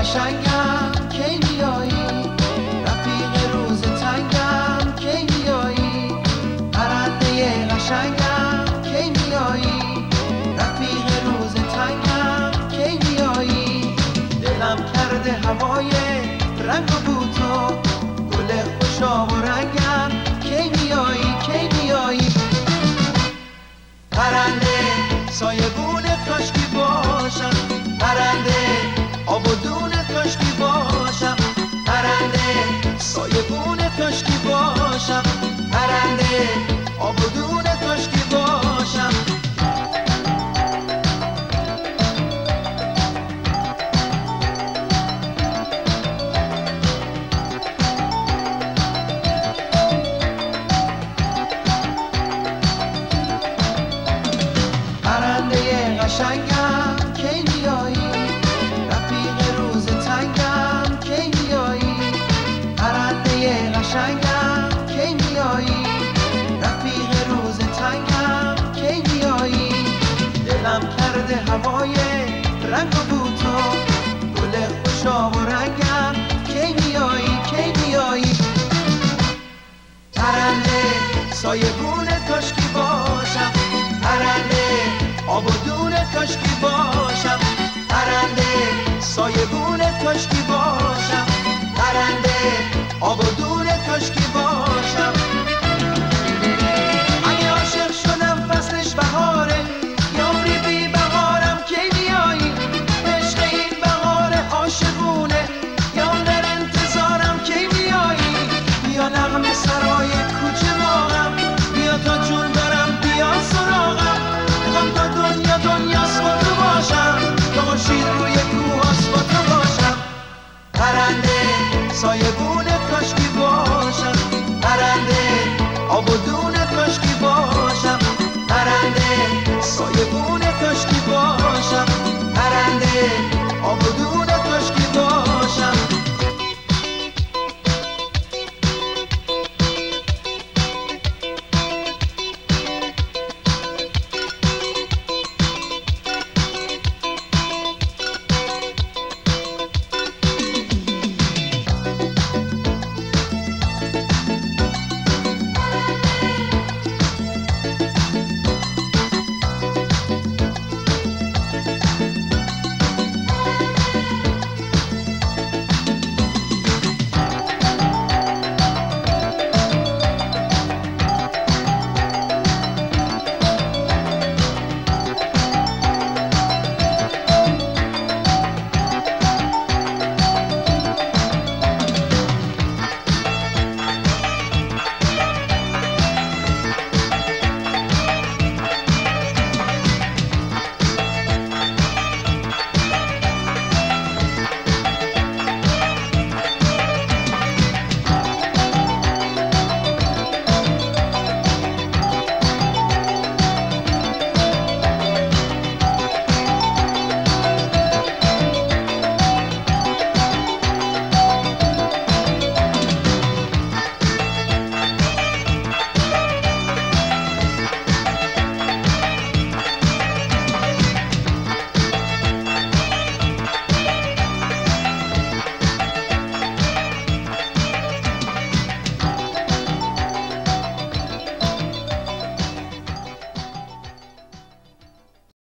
قشنگم کی میایی، رفیق روز تنگم کی میایی، پرنده قشنگم کی میایی، رفیق روز تنگم کی میایی، دلم کرده هوای رنگ و بو تو، گل خوشا و رنگم کی میایی کی میایی. پرنده سایبون کاشکی باشم، پرنده آب و دون کاشکی باشم، پرنده سایبون کاشکی باشم، پرنده آب و دون کاشکی باشم. پرنده قشنگم کی میایی، رفیق روز تنگم کی میایی، پرنده قشنگم کی میایی، رفیق روز تنگم کی میایی، دلم کرده هوای رنگ و بو تو، گل خوشا و رنگم کی میایی کی میایی. پرنده سایبون کاشکی باشم، پرنده آب و دون کاشکی